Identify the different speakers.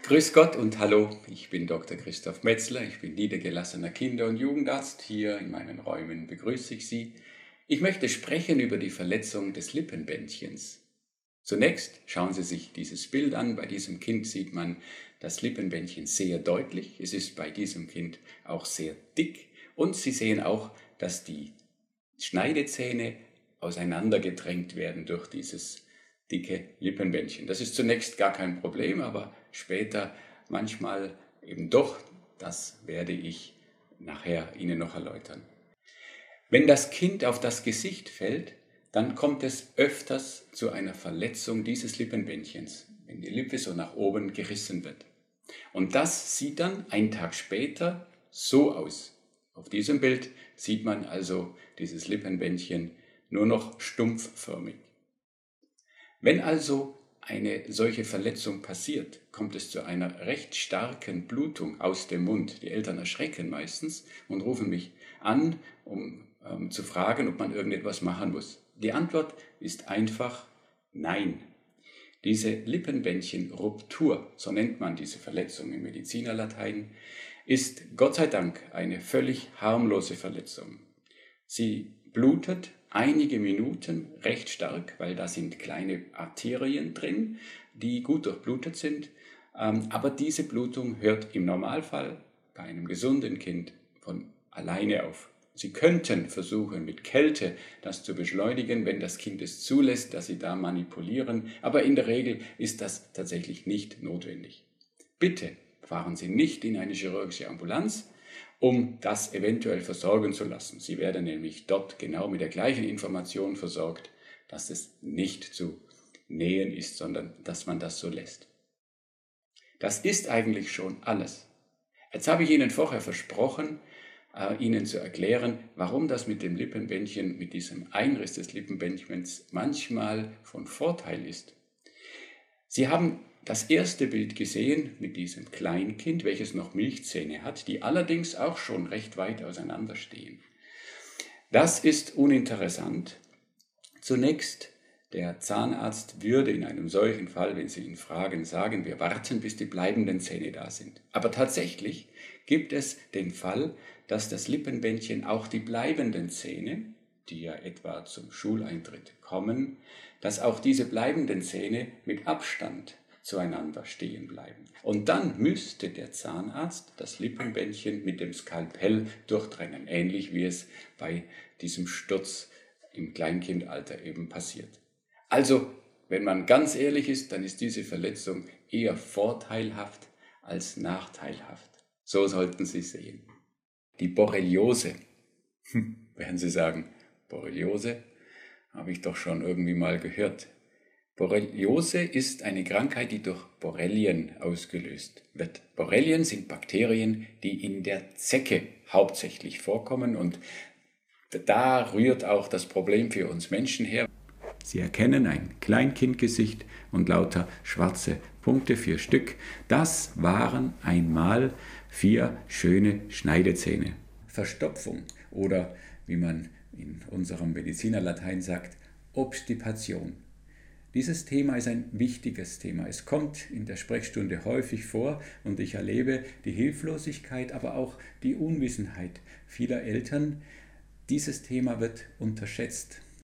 Speaker 1: Grüß Gott und hallo, ich bin Dr. Christoph Metzler, ich bin niedergelassener Kinder- und Jugendarzt. Hier in meinen Räumen begrüße ich Sie. Ich möchte sprechen über die Verletzung des Lippenbändchens. Zunächst schauen Sie sich dieses Bild an. Bei diesem Kind sieht man das Lippenbändchen sehr deutlich. Es ist bei diesem Kind auch sehr dick und Sie sehen auch, dass die Schneidezähne auseinandergedrängt werden durch dieses dicke Lippenbändchen. Das ist zunächst gar kein Problem, aber später manchmal eben doch. Das werde ich nachher Ihnen noch erläutern. Wenn das Kind auf das Gesicht fällt, dann kommt es öfters zu einer Verletzung dieses Lippenbändchens, wenn die Lippe so nach oben gerissen wird. Und das sieht dann einen Tag später so aus. Auf diesem Bild sieht man also dieses Lippenbändchen nur noch stumpfförmig. Wenn also eine solche Verletzung passiert, kommt es zu einer recht starken Blutung aus dem Mund. Die Eltern erschrecken meistens und rufen mich an, um zu fragen, ob man irgendetwas machen muss. Die Antwort ist einfach nein. Diese Lippenbändchenruptur, so nennt man diese Verletzung im Medizinerlatein, ist Gott sei Dank eine völlig harmlose Verletzung. Sie blutet einige Minuten recht stark, weil da sind kleine Arterien drin, die gut durchblutet sind. Aber diese Blutung hört im Normalfall bei einem gesunden Kind von alleine auf. Sie könnten versuchen, mit Kälte das zu beschleunigen, wenn das Kind es zulässt, dass Sie da manipulieren. Aber in der Regel ist das tatsächlich nicht notwendig. Bitte fahren Sie nicht in eine chirurgische Ambulanz, um das eventuell versorgen zu lassen. Sie werden nämlich dort genau mit der gleichen Information versorgt, dass es nicht zu nähen ist, sondern dass man das so lässt. Das ist eigentlich schon alles. Jetzt habe ich Ihnen vorher versprochen, Ihnen zu erklären, warum das mit dem Lippenbändchen, mit diesem Einriss des Lippenbändchens manchmal von Vorteil ist. Sie haben das erste Bild gesehen mit diesem Kleinkind, welches noch Milchzähne hat, die allerdings auch schon recht weit auseinander stehen. Das ist uninteressant. Zunächst, der Zahnarzt würde in einem solchen Fall, wenn Sie ihn fragen, sagen, wir warten, bis die bleibenden Zähne da sind. Aber tatsächlich gibt es den Fall, dass das Lippenbändchen auch die bleibenden Zähne, die ja etwa zum Schuleintritt kommen, dass auch diese bleibenden Zähne mit Abstand zueinander stehen bleiben. Und dann müsste der Zahnarzt das Lippenbändchen mit dem Skalpell durchtrennen, ähnlich wie es bei diesem Sturz im Kleinkindalter eben passiert. Also, wenn man ganz ehrlich ist, dann ist diese Verletzung eher vorteilhaft als nachteilhaft. So sollten Sie sehen. Die Borreliose. Werden Sie sagen, Borreliose? Habe ich doch schon irgendwie mal gehört. Borreliose ist eine Krankheit, die durch Borrelien ausgelöst wird. Borrelien sind Bakterien, die in der Zecke hauptsächlich vorkommen und da rührt auch das Problem für uns Menschen her. Sie erkennen ein Kleinkindgesicht und lauter schwarze Punkte, 4 Stück. Das waren einmal 4 schöne Schneidezähne. Verstopfung oder, wie man in unserem Medizinerlatein sagt, Obstipation. Dieses Thema ist ein wichtiges Thema. Es kommt in der Sprechstunde häufig vor und ich erlebe die Hilflosigkeit, aber auch die Unwissenheit vieler Eltern. Dieses Thema wird unterschätzt.